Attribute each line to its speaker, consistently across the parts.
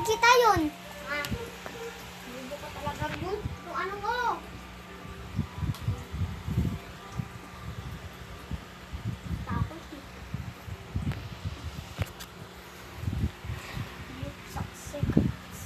Speaker 1: kita yun. Hindi ko talaga yun. Kung ano ko. Takot eh. Seconds.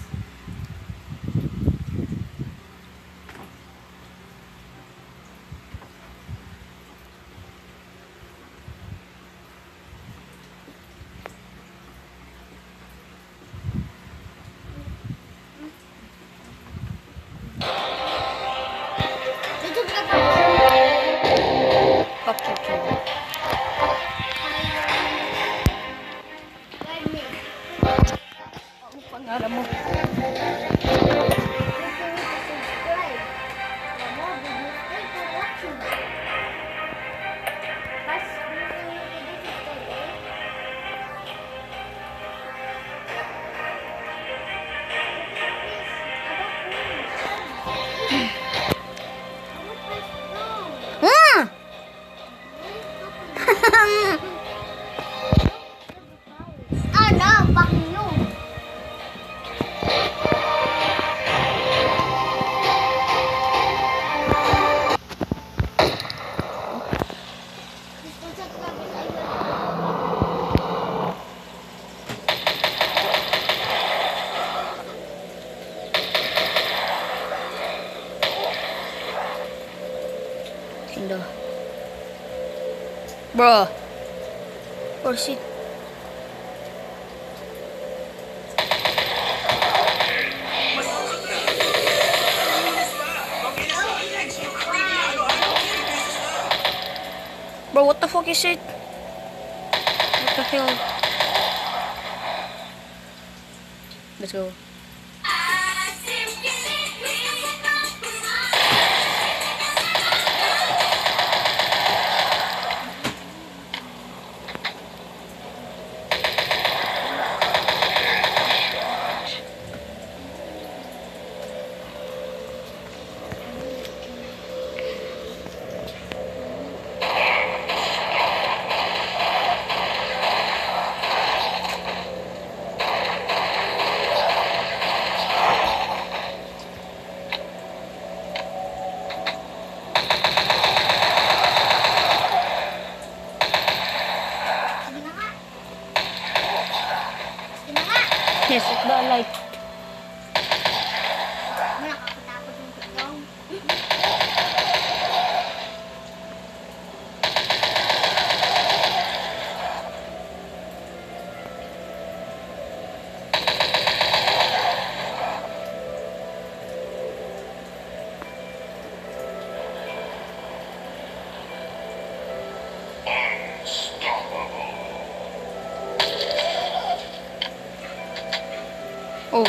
Speaker 2: Pangalan mo. Bro, or shit. Bro, what the fuck is it? What the hell? Let's go. Yes, it's not like.
Speaker 1: Nakakatakot yung tigong.
Speaker 2: Oh.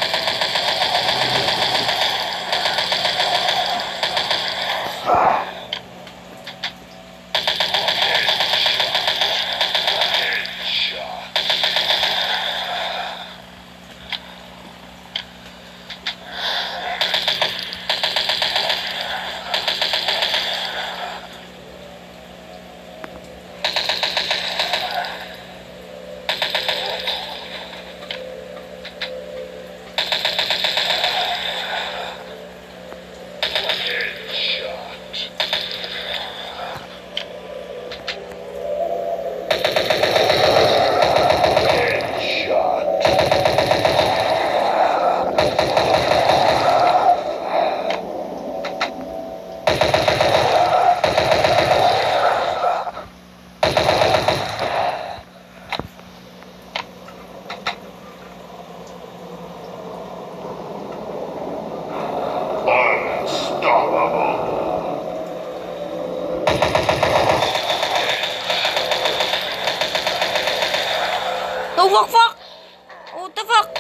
Speaker 2: Oh, fuck! What the fuck?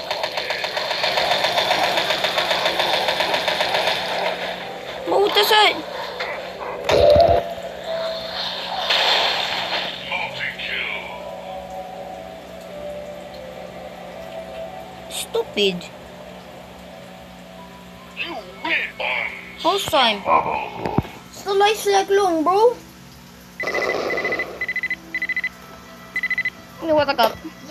Speaker 2: What is it? Stupid. Whole time. It's the lights like long, bro. You know what I got?